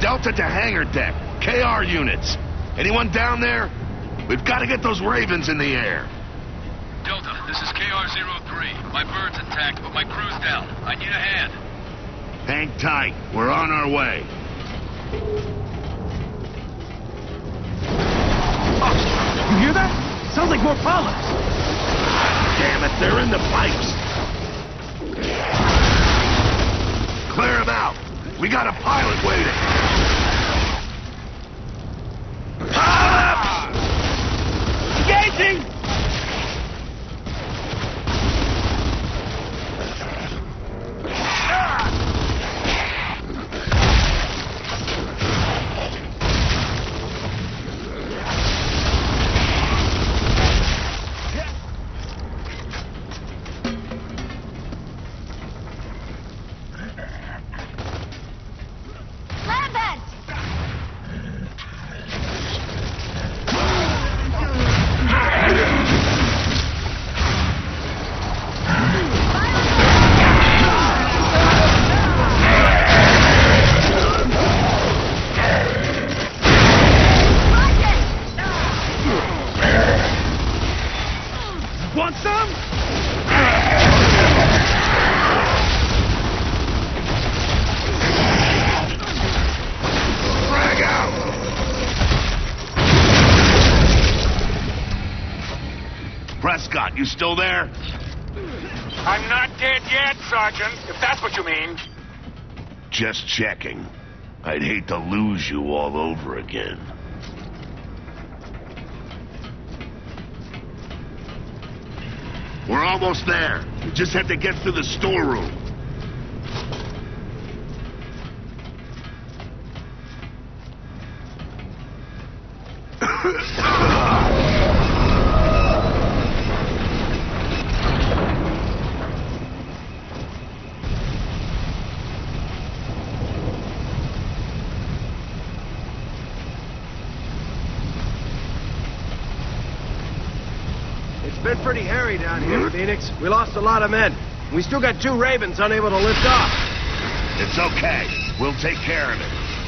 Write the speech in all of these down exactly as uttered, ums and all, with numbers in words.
Delta to hangar deck. K R units. Anyone down there? We've got to get those Ravens in the air. Delta, this is K R zero three. My bird's intact, but my crew's down. I need a hand. Hang tight. We're on our way. Oh, you hear that? Sounds like more polyps. Damn it, they're in the pipes. Clear them out. We got a pilot waiting. Ah! Engaging! Want some? Frag out! Prescott, you still there? I'm not dead yet, Sergeant, if that's what you mean. Just checking. I'd hate to lose you all over again. We're almost there. We just have to get through the storeroom. It's been pretty hairy down here, Phoenix. We lost a lot of men. We still got two Ravens unable to lift off. It's okay. We'll take care of it.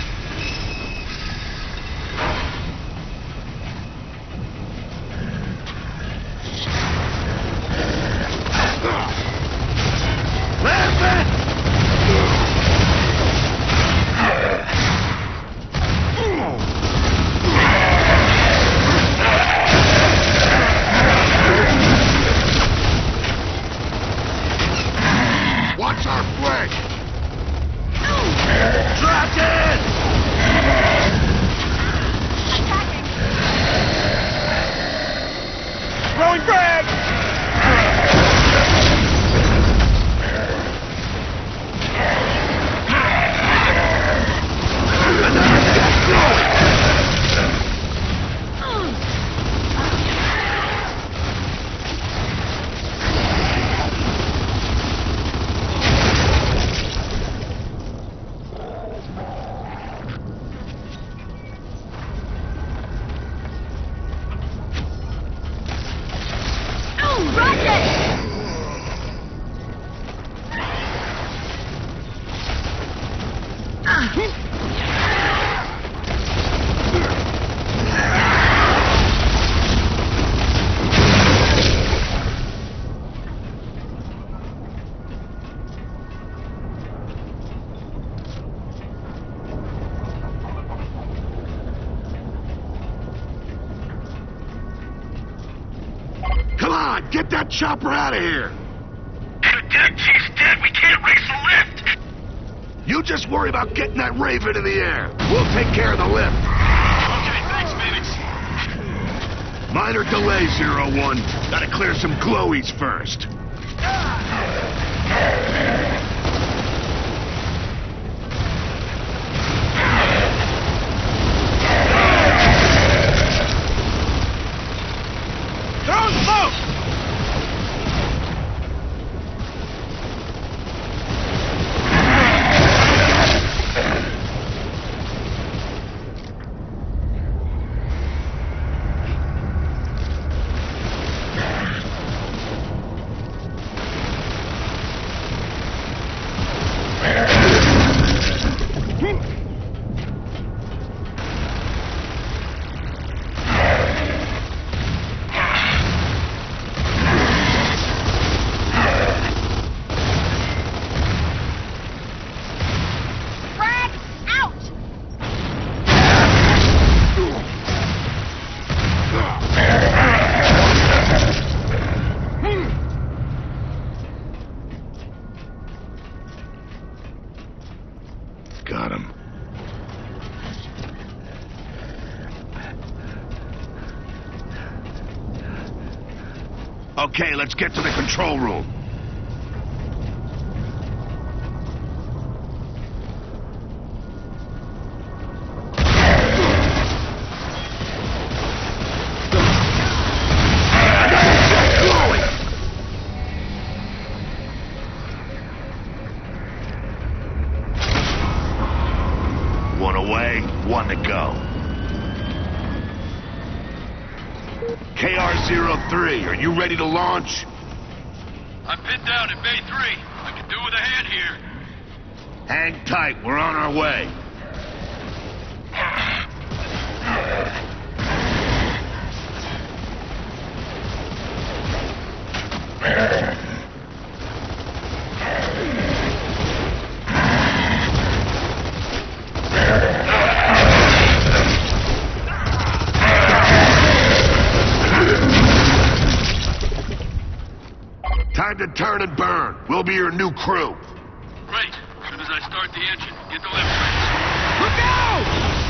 Watch our flank! Trapped in! Attacking! Throwing frag! Come on, get that chopper out of here! The dead chief's dead. We can't raise the lift. You just worry about getting that Raven in the air. We'll take care of the lift. Okay, thanks, Phoenix. Minor delay, Zero One. Gotta clear some glowies first. Throw smoke! got him. Okay, let's get to the control room. One away, one to go. K R zero three, are you ready to launch? I'm pinned down in Bay three. I can do with a hand here. Hang tight, we're on our way. Time to turn and burn. We'll be your new crew. Great. As soon as I start the engine, get the left brakes. Look out!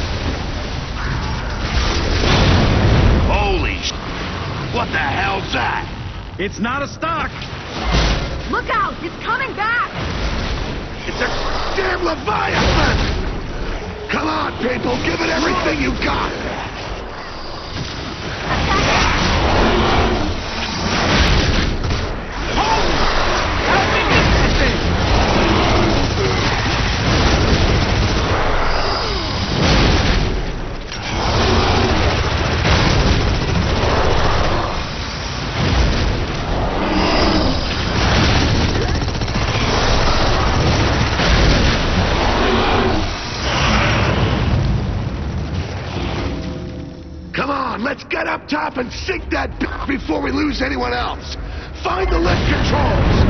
Holy sh**. What the hell's that? It's not a stock. Look out! It's coming back! It's a damn Leviathan! Come on, people, give it everything you got! Come on, let's get up top and sink that b before we lose anyone else. Find the lift controls.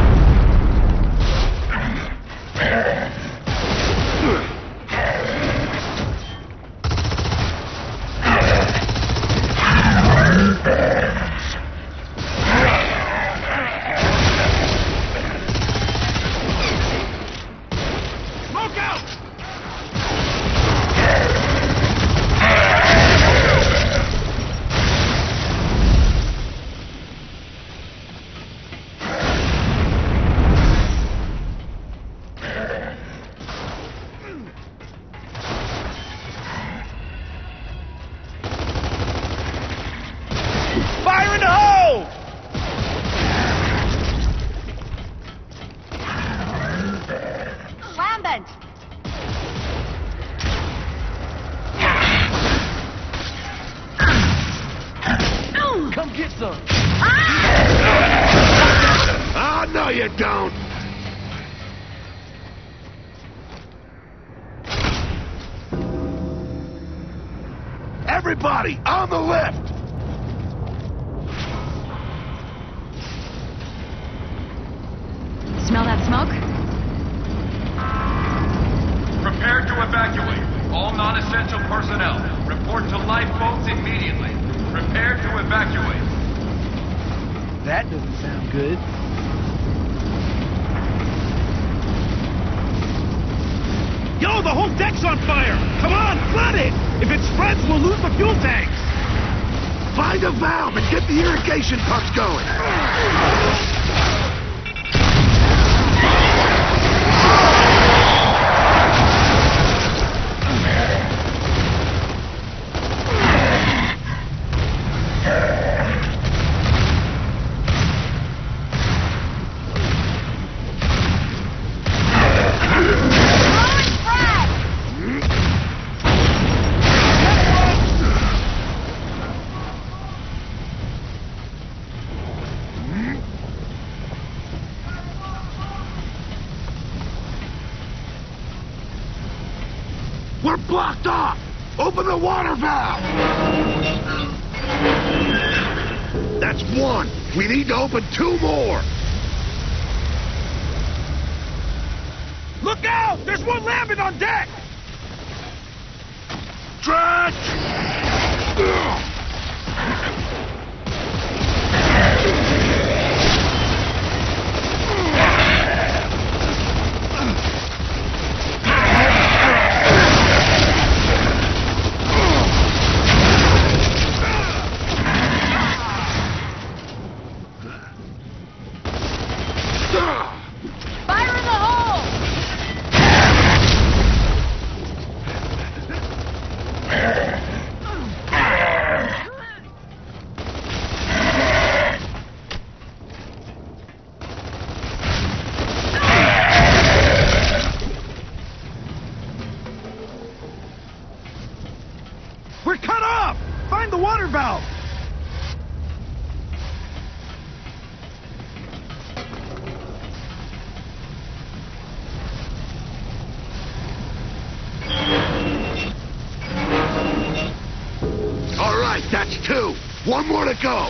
Smoke out! Fire in the hole! Lambent! Come get some. Oh, no, you don't. Everybody, on the lift. Smell that smoke? Prepare to evacuate. All non-essential personnel, report to lifeboats immediately. Prepare to evacuate. That doesn't sound good. Yo, the whole deck's on fire! Come on, flood it! If it spreads, we'll lose the fuel tanks! Find a valve and get the irrigation pumps going. We're blocked off! Open the water valve! That's one. We need to open two more. Look out! There's one Lambent on deck! Dredge! We're cut off! Find the water valve! All right, that's two. One more to go.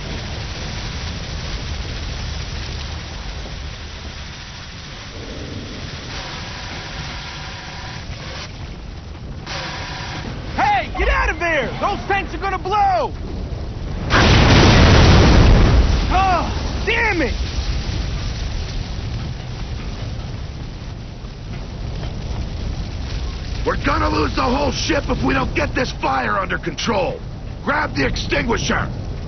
Hey, get out of there! Those tanks are gonna blow! Oh, damn it! We're gonna lose the whole ship if we don't get this fire under control. Grab the extinguisher.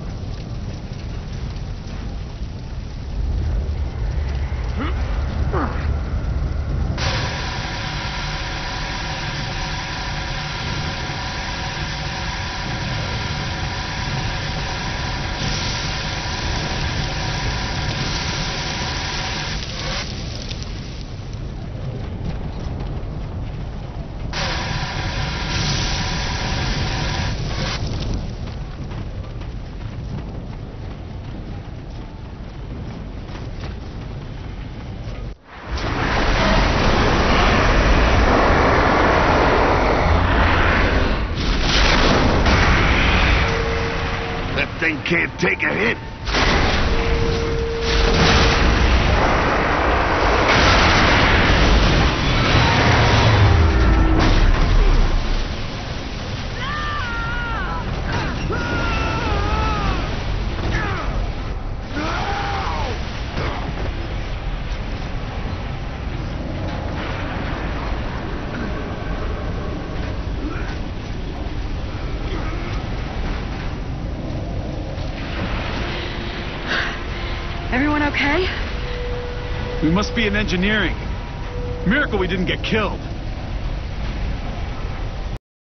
That thing can't take a hit. Everyone okay? We must be in engineering. Miracle we didn't get killed.